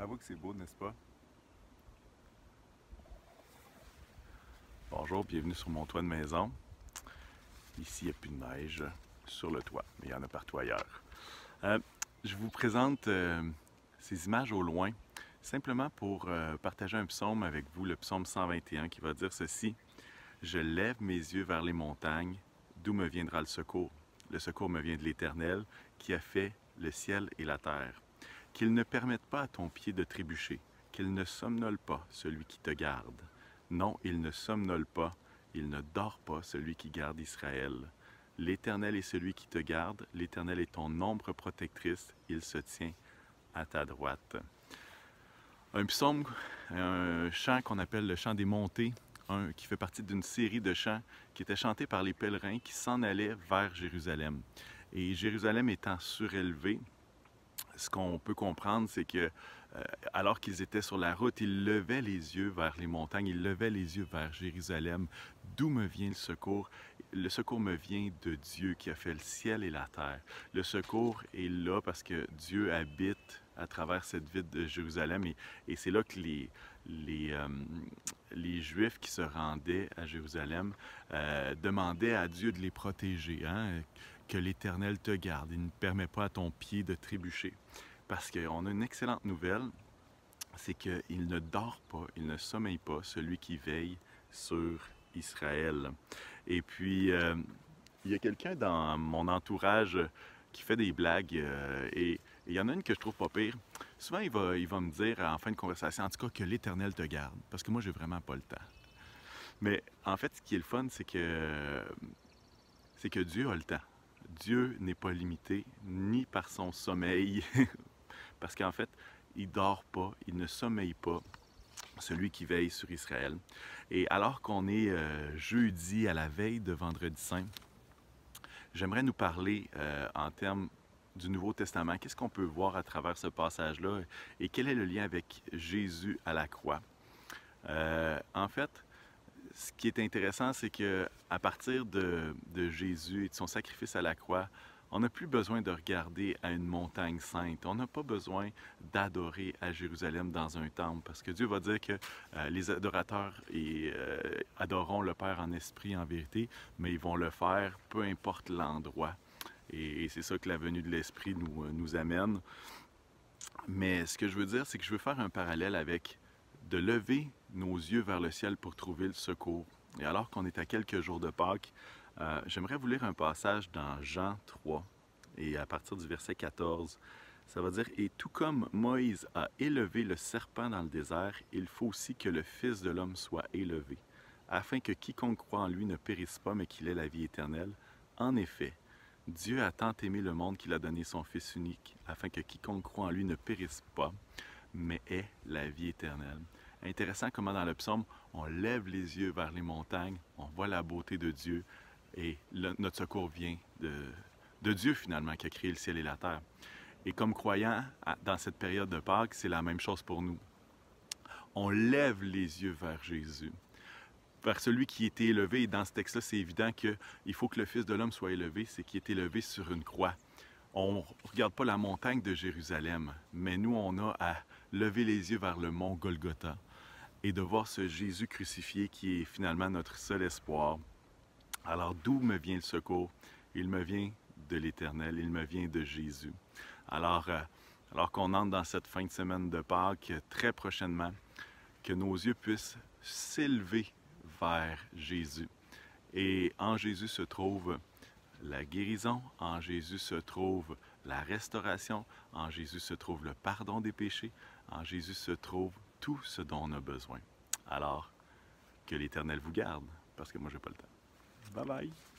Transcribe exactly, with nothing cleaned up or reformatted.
Avoue que c'est beau, n'est-ce pas? Bonjour, bienvenue sur mon toit de maison. Ici, il n'y a plus de neige sur le toit, mais il y en a partout ailleurs. Euh, je vous présente euh, ces images au loin, simplement pour euh, partager un psaume avec vous, le psaume cent vingt et un, qui va dire ceci. « Je lève mes yeux vers les montagnes, d'où me viendra le secours? Le secours me vient de l'Éternel, qui a fait le ciel et la terre. Qu'il ne permette pas à ton pied de trébucher, qu'il ne somnole pas celui qui te garde. Non, il ne somnole pas, il ne dort pas celui qui garde Israël. L'Éternel est celui qui te garde, l'Éternel est ton ombre protectrice, il se tient à ta droite. » Un psaume, un chant qu'on appelle le chant des montées, un, qui fait partie d'une série de chants qui étaient chantés par les pèlerins qui s'en allaient vers Jérusalem. Et Jérusalem étant surélevée, ce qu'on peut comprendre, c'est que euh, alors qu'ils étaient sur la route, ils levaient les yeux vers les montagnes, ils levaient les yeux vers Jérusalem. D'où me vient le secours? Le secours me vient de Dieu qui a fait le ciel et la terre. Le secours est là parce que Dieu habite à travers cette ville de Jérusalem et, et c'est là que les, les, euh, les Juifs qui se rendaient à Jérusalem euh, demandaient à Dieu de les protéger, hein? Que l'Éternel te garde, il ne permet pas à ton pied de trébucher. Parce qu'on a une excellente nouvelle, c'est qu'il ne dort pas, il ne sommeille pas, celui qui veille sur Israël. Et puis, euh, il y a quelqu'un dans mon entourage qui fait des blagues euh, et il y en a une que je trouve pas pire. Souvent, il va, il va me dire en fin de conversation, en tout cas, que l'Éternel te garde, parce que moi, j'ai vraiment pas le temps. Mais en fait, ce qui est le fun, c'est que, c'est que Dieu a le temps. Dieu n'est pas limité, ni par son sommeil, parce qu'en fait, il ne dort pas, il ne sommeille pas, celui qui veille sur Israël. Et alors qu'on est euh, jeudi à la veille de Vendredi Saint, j'aimerais nous parler euh, en termes du Nouveau Testament. Qu'est-ce qu'on peut voir à travers ce passage-là et quel est le lien avec Jésus à la croix? Euh, en fait, ce qui est intéressant, c'est qu'à partir de, de Jésus et de son sacrifice à la croix, on n'a plus besoin de regarder à une montagne sainte. On n'a pas besoin d'adorer à Jérusalem dans un temple, parce que Dieu va dire que euh, les adorateurs et, euh, adoreront le Père en esprit, en vérité, mais ils vont le faire peu importe l'endroit. Et, et c'est ça que la venue de l'Esprit nous, nous amène. Mais ce que je veux dire, c'est que je veux faire un parallèle avec de lever nos yeux vers le ciel pour trouver le secours. Et alors qu'on est à quelques jours de Pâques, euh, j'aimerais vous lire un passage dans Jean trois, et à partir du verset quatorze, ça va dire « Et tout comme Moïse a élevé le serpent dans le désert, il faut aussi que le Fils de l'homme soit élevé, afin que quiconque croit en lui ne périsse pas, mais qu'il ait la vie éternelle. En effet, Dieu a tant aimé le monde qu'il a donné son Fils unique, afin que quiconque croit en lui ne périsse pas, mais ait la vie éternelle. » Intéressant comment dans le psaume, on lève les yeux vers les montagnes, on voit la beauté de Dieu et le, notre secours vient de, de Dieu finalement qui a créé le ciel et la terre. Et comme croyants, dans cette période de Pâques, c'est la même chose pour nous. On lève les yeux vers Jésus, vers celui qui était élevé. Et dans ce texte-là, c'est évident qu'il faut que le Fils de l'homme soit élevé, c'est qu'il est élevé sur une croix. On ne regarde pas la montagne de Jérusalem, mais nous, on a à lever les yeux vers le mont Golgotha et de voir ce Jésus crucifié qui est finalement notre seul espoir. Alors, d'où me vient le secours? Il me vient de l'Éternel, il me vient de Jésus. Alors, euh, alors qu'on entre dans cette fin de semaine de Pâques, très prochainement, que nos yeux puissent s'élever vers Jésus. Et en Jésus se trouve la guérison, en Jésus se trouve la restauration, en Jésus se trouve le pardon des péchés, en Jésus se trouve tout ce dont on a besoin. Alors, que l'Éternel vous garde, parce que moi, j'ai pas le temps. Bye bye!